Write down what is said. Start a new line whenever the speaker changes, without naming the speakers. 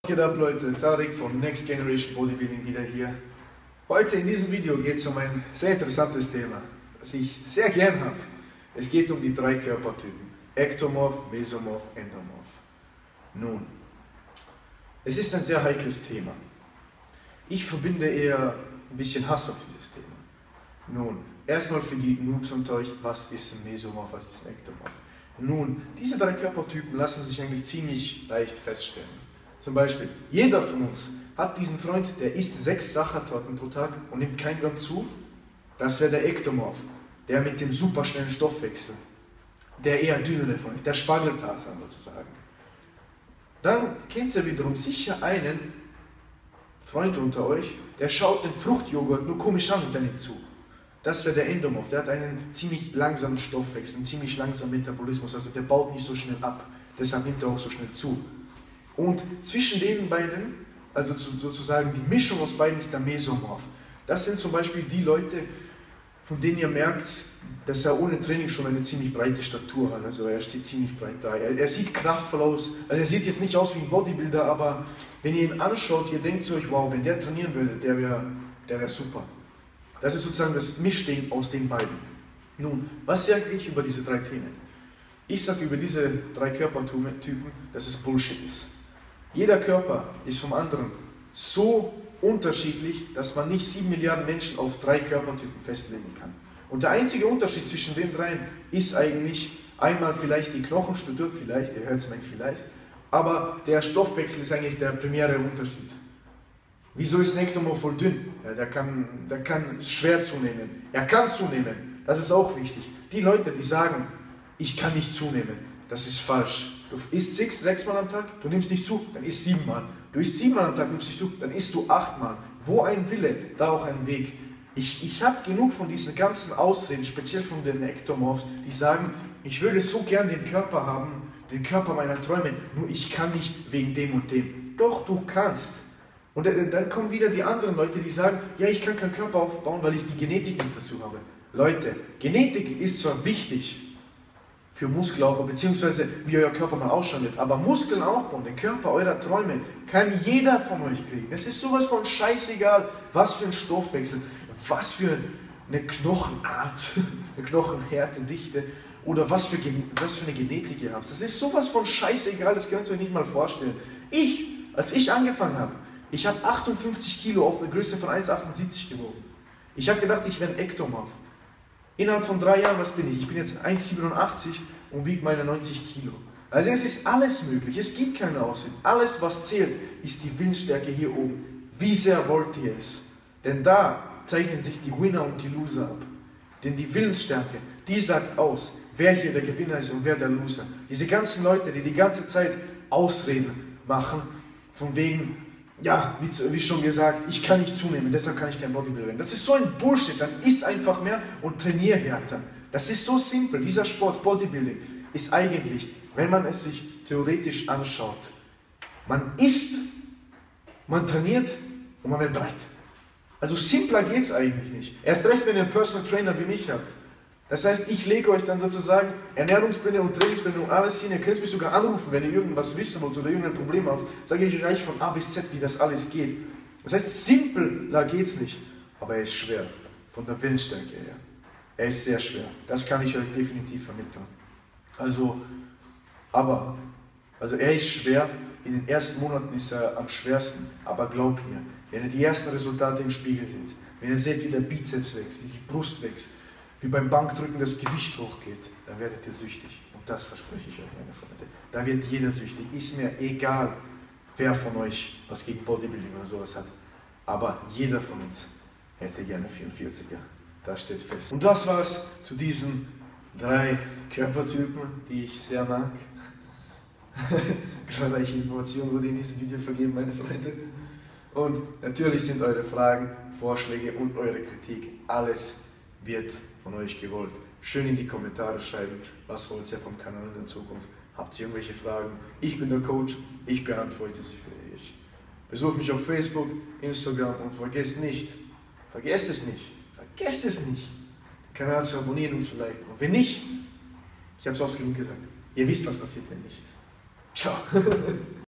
Geht ab, Leute, Tarek von Next Generation Bodybuilding wieder hier. Heute in diesem Video geht es um ein sehr interessantes Thema, das ich sehr gern habe. Es geht um die drei Körpertypen: Ektomorph, Mesomorph, Endomorph. Nun, es ist ein sehr heikles Thema. Ich verbinde eher ein bisschen Hass auf dieses Thema. Nun, erstmal für die Noobs unter euch: Was ist ein Mesomorph, was ist ein Ektomorph? Nun, diese drei Körpertypen lassen sich eigentlich ziemlich leicht feststellen. Zum Beispiel, jeder von uns hat diesen Freund, der isst 6 Sachertorten pro Tag und nimmt kein Gramm zu. Das wäre der Ektomorph, der mit dem superschnellen Stoffwechsel, der eher dünnere von euch, der Spargeltarzan sozusagen. Dann kennt ihr wiederum sicher einen Freund unter euch, der schaut den Fruchtjoghurt nur komisch an und der nimmt zu. Das wäre der Endomorph, der hat einen ziemlich langsamen Stoffwechsel, einen ziemlich langsamen Metabolismus, also der baut nicht so schnell ab, deshalb nimmt er auch so schnell zu. Und zwischen den beiden, also sozusagen die Mischung aus beiden, ist der Mesomorph. Das sind zum Beispiel die Leute, von denen ihr merkt, dass er ohne Training schon eine ziemlich breite Statur hat. Also er steht ziemlich breit da. Er sieht kraftvoll aus. Also er sieht jetzt nicht aus wie ein Bodybuilder, aber wenn ihr ihn anschaut, ihr denkt euch, wow, wenn der trainieren würde, der wäre super. Das ist sozusagen das Mischding aus den beiden. Nun, was sage ich über diese drei Themen? Ich sage über diese drei Körpertypen, dass es Bullshit ist. Jeder Körper ist vom anderen so unterschiedlich, dass man nicht 7 Milliarden Menschen auf 3 Körpertypen festlegen kann. Und der einzige Unterschied zwischen den dreien ist eigentlich einmal vielleicht die Knochenstruktur, vielleicht, ihr hört es mein vielleicht, aber der Stoffwechsel ist eigentlich der primäre Unterschied. Wieso ist ein Ektomorph voll dünn? Ja, der kann schwer zunehmen. Er kann zunehmen, das ist auch wichtig. Die Leute, die sagen, ich kann nicht zunehmen, das ist falsch. Du isst 6 Mal am Tag, du nimmst nicht zu, dann isst 7 Mal. Du isst 7 Mal am Tag, nimmst nicht zu, dann isst du 8 Mal. Wo ein Wille, da auch ein Weg. Ich habe genug von diesen ganzen Ausreden, speziell von den Ektomorphs, die sagen, ich würde so gern den Körper haben, den Körper meiner Träume, nur ich kann nicht wegen dem und dem. Doch, du kannst. Und dann kommen wieder die anderen Leute, die sagen, ja, ich kann keinen Körper aufbauen, weil ich die Genetik nicht dazu habe. Leute, Genetik ist zwar wichtig für Muskelaufbau, beziehungsweise wie euer Körper mal ausschauen wird, aber Muskeln aufbauen, den Körper eurer Träume, kann jeder von euch kriegen. Es ist sowas von scheißegal, was für ein Stoffwechsel, was für eine Knochenart, eine Knochenhärte, Dichte oder was für eine Genetik ihr habt. Das ist sowas von scheißegal, das könnt ihr euch nicht mal vorstellen. Als ich angefangen habe, ich habe 58 Kilo auf eine Größe von 1,78 gewogen. Ich habe gedacht, ich wäre ein Ektomorph. Innerhalb von 3 Jahren, was bin ich? Ich bin jetzt 1,87 und wiege meine 90 Kilo. Also es ist alles möglich, es gibt keine Ausreden. Alles, was zählt, ist die Willensstärke hier oben. Wie sehr wollt ihr es? Denn da zeichnen sich die Winner und die Loser ab. Denn die Willensstärke, die sagt aus, wer hier der Gewinner ist und wer der Loser. Diese ganzen Leute, die die ganze Zeit Ausreden machen, von wegen, ja, wie schon gesagt, ich kann nicht zunehmen, deshalb kann ich kein Bodybuilder werden. Das ist so ein Bullshit, dann isst einfach mehr und trainier härter. Das ist so simpel. Dieser Sport, Bodybuilding, ist eigentlich, wenn man es sich theoretisch anschaut, man isst, man trainiert und man wird breit. Also simpler geht es eigentlich nicht. Erst recht, wenn ihr einen Personal Trainer wie mich habt. Das heißt, ich lege euch dann sozusagen Ernährungspläne und Trainingspläne und alles hin. Ihr könnt mich sogar anrufen, wenn ihr irgendwas wissen wollt oder irgendein Problem habt. Sage ich euch gleich von A bis Z, wie das alles geht. Das heißt, simpler geht es nicht, aber er ist schwer. Von der Willensstärke her. Er ist sehr schwer. Das kann ich euch definitiv vermitteln. Also er ist schwer. In den ersten Monaten ist er am schwersten. Aber glaubt mir, wenn ihr die ersten Resultate im Spiegel seht, wenn ihr seht, wie der Bizeps wächst, wie die Brust wächst, wie beim Bankdrücken das Gewicht hochgeht, dann werdet ihr süchtig. Und das verspreche ich euch, meine Freunde. Da wird jeder süchtig. Ist mir egal, wer von euch was gegen Bodybuilding oder sowas hat. Aber jeder von uns hätte gerne 44er. Das steht fest. Und das war's zu diesen 3 Körpertypen, die ich sehr mag. Glorreiche Informationen wurde in diesem Video vergeben, meine Freunde. Und natürlich sind eure Fragen, Vorschläge und eure Kritik, alles wird von euch gewollt. Schön in die Kommentare schreiben, was wollt ihr vom Kanal in der Zukunft? Habt ihr irgendwelche Fragen? Ich bin der Coach, ich beantworte sie für euch. Besucht mich auf Facebook, Instagram und vergesst es nicht, den Kanal zu abonnieren und zu liken. Und wenn nicht, ich habe es oft genug gesagt, ihr wisst, was passiert, wenn nicht. Ciao.